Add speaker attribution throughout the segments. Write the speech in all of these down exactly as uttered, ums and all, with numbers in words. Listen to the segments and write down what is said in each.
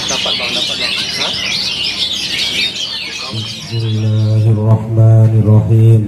Speaker 1: dapat bang, dapat bang. Hah?
Speaker 2: Bismillahirrahmanirrahim.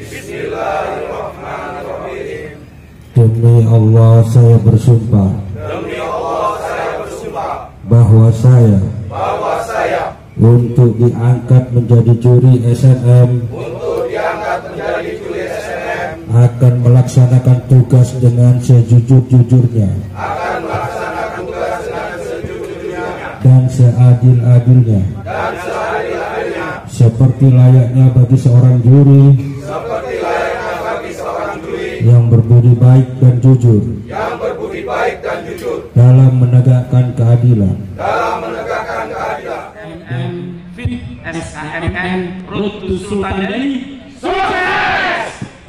Speaker 1: Bismillahirrahmanirrahim.
Speaker 2: Demi Allah saya bersumpah.
Speaker 1: Demi Allah saya bersumpah
Speaker 2: Bahwa saya
Speaker 1: bahwa saya
Speaker 2: untuk diangkat menjadi juri S N M
Speaker 1: untuk diangkat menjadi juri S N M
Speaker 2: akan melaksanakan tugas dengan sejujur-jujurnya
Speaker 1: akan melaksanakan tugas dengan sejujurnya
Speaker 2: dan seadil-adilnya,
Speaker 1: dan seadil-adilnya
Speaker 2: seperti layaknya bagi seorang juri
Speaker 1: seperti layaknya bagi seorang juri
Speaker 2: yang berbudi baik dan jujur
Speaker 1: yang berbudi baik dan jujur
Speaker 2: dalam menegakkan keadilan.
Speaker 1: dalam menegakkan keadilan.
Speaker 3: M M Fit S K M N Road to Sultan Delhi. Sukses!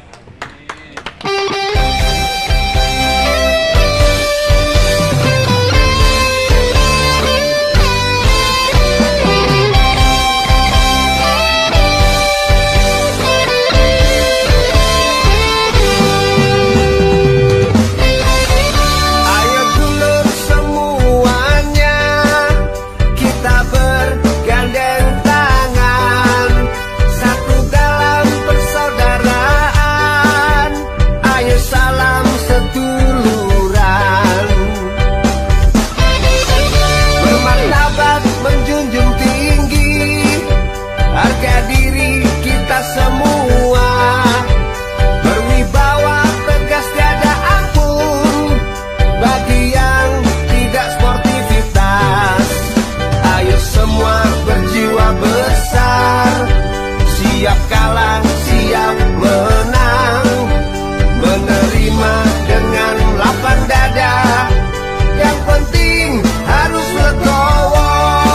Speaker 4: Siap kalah, siap menang, menerima dengan lapang dada. Yang penting harus legowo.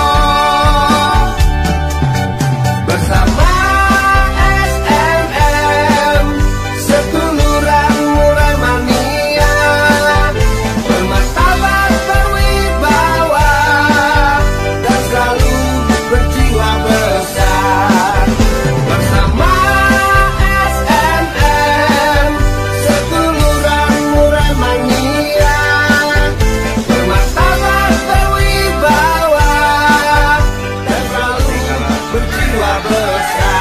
Speaker 4: Bersama S M M, seduluran murai mania, bermartabat berwibawa, dan selalu berjiwa besar. Bersama S M M, seduluran murai mania, bermartabat berwibawa, dan selalu berjiwa besar.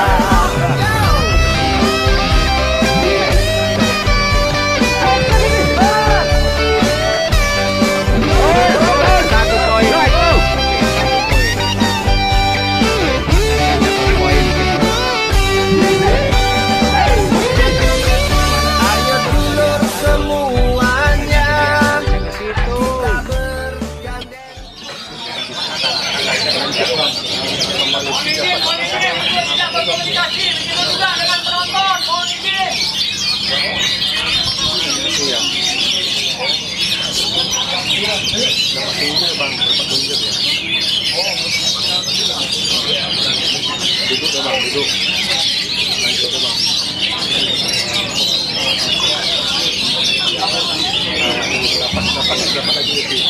Speaker 4: Ayo dulur semuanya, kita bergandeng.
Speaker 1: Duduk ya bang, duduk. Lanjut ya bang. Dapat, dapat, dapat lagi lebih.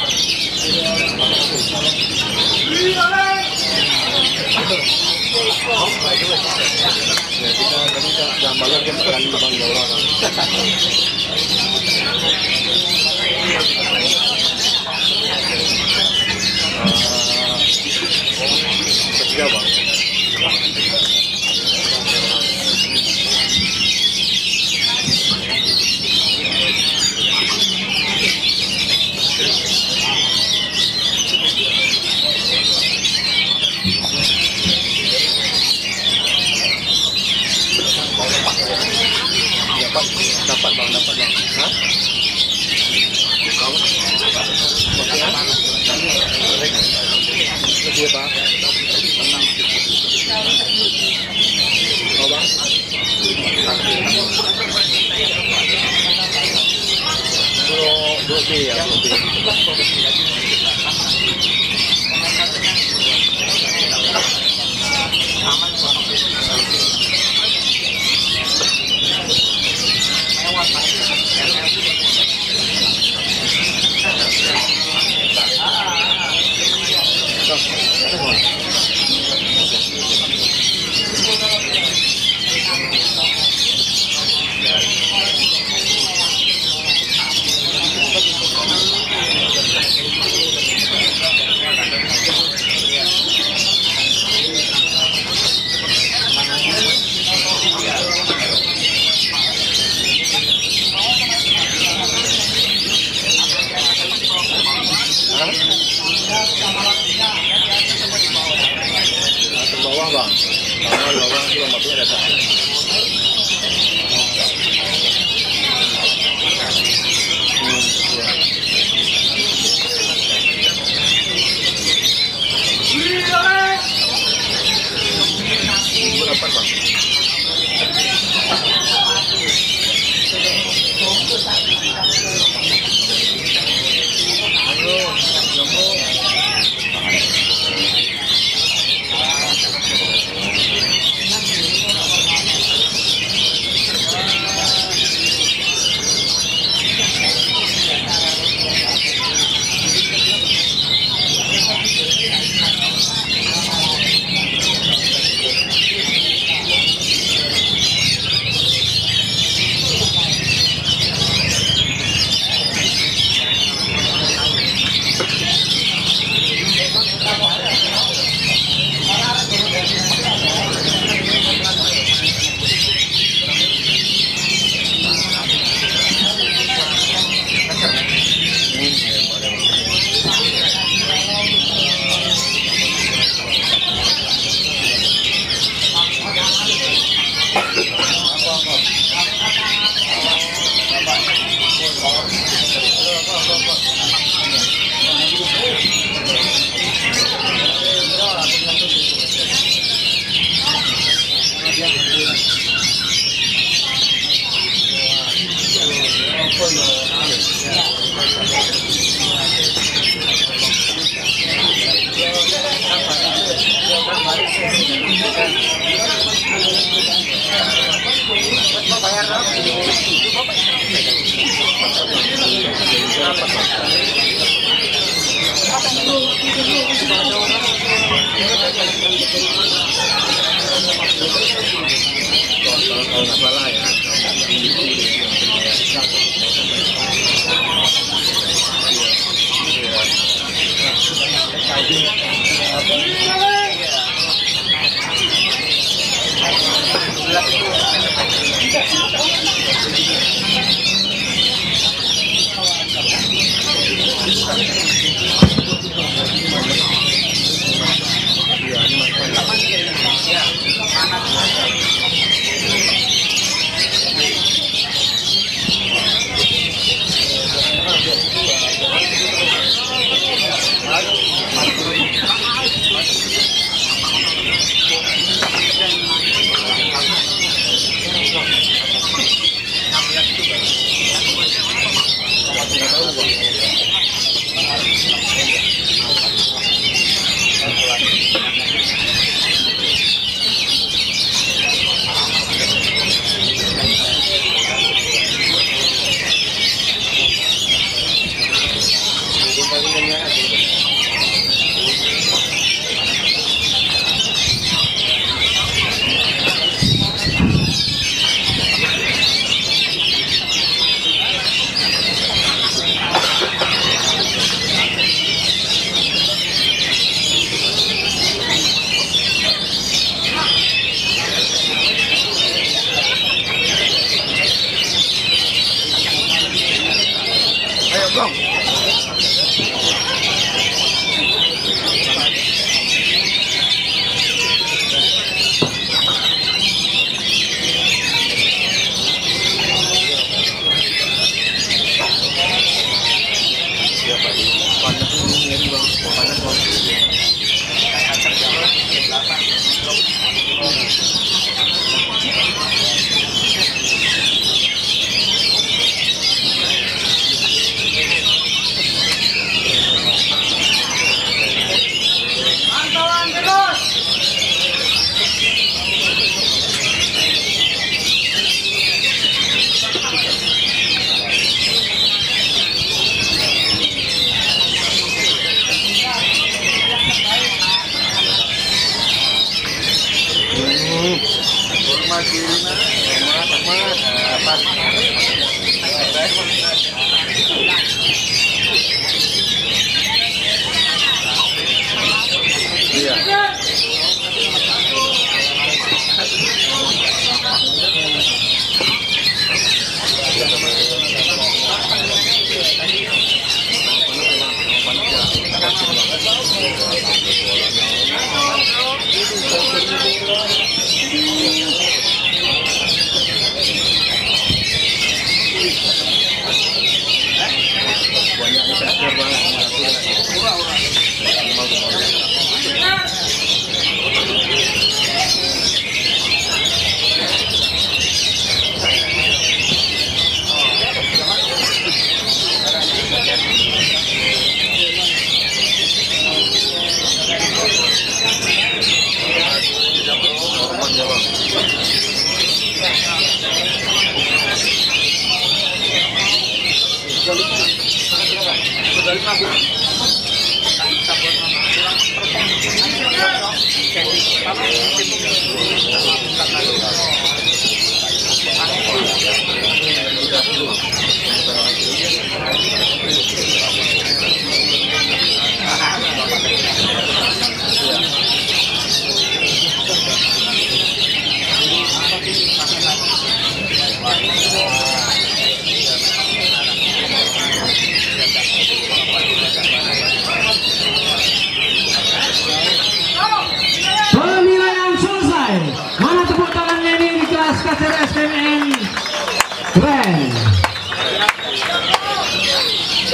Speaker 1: Ya kita tadi jam malam jam sekali bang ya orang. Ketiga bang. Dapat, dapat bang, dapat bang. Hah? Dia bang. Oh bang. Dua, dua B ya, dua B. Kalau lowong itu lima belas ada. Berapa bang? Kalau nggak salah ya. Iya.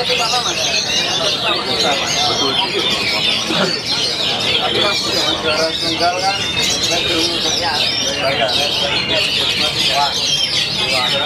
Speaker 1: Tapi mas juara tunggal kan cenderung bayar. Wah, juara